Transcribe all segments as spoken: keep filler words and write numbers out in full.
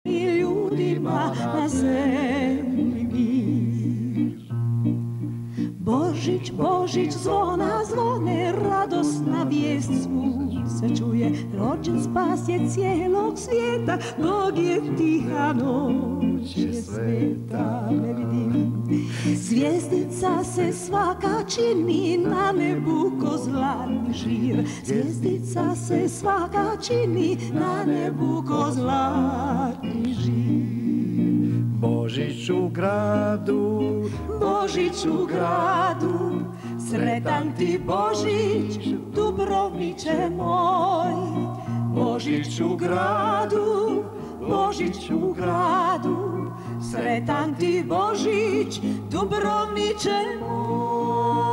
i ljudima na zemlji mir. Božić, Božić, zvona zvone, radosna vijest svud se čuje. Rođen spas je cijelog svijeta, Bog je tiha, noć je sveta. Ne vidim, zvijezdica se svaka čini na nebu ko zlatni žir. Zvijezdica se svaka čini na nebu ko zlatni žir. Božić u gradu, Božić u gradu, sretan ti Božić, Dubrovniče moj. Božić u gradu, Božić u gradu, sretan ti Božić, Dubrovniče moj.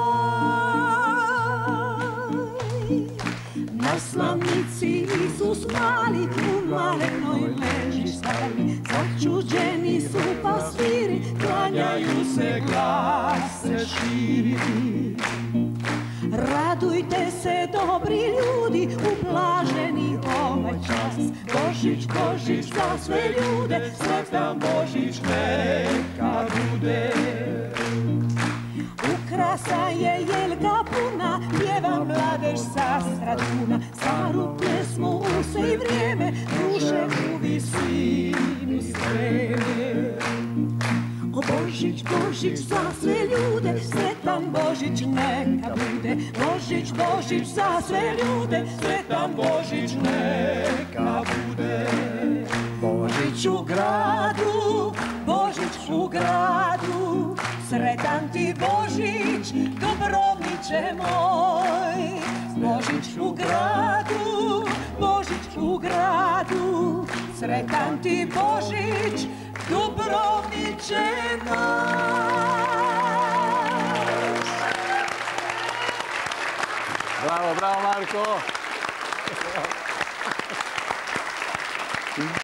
Na slavnici Isus mali u malenoj leži stari, začuđeni su pastiri, klanjaju se, glas se širi. Radujte se dobri ljudi, ublaženi ovaj čas. Božić, Božić za sve ljude, sretan Božić neka bude. Ukrasa je jelka puna, pjeva mladež sa straduna. Staru pjesmu u se i vrijeme, duše u visinu streme. O Božić, Božić za sve ljude, sretan Božić neka bude. Božić, Božić za sve ljude, sretan Božić neka bude. Božić u gradu, Božić u gradu, sretan ti Božić, Dubrovniče moj. Božić u gradu, Božić u gradu, sretan ti Božić, Dubrovniče naš. Bravo, bravo Marko!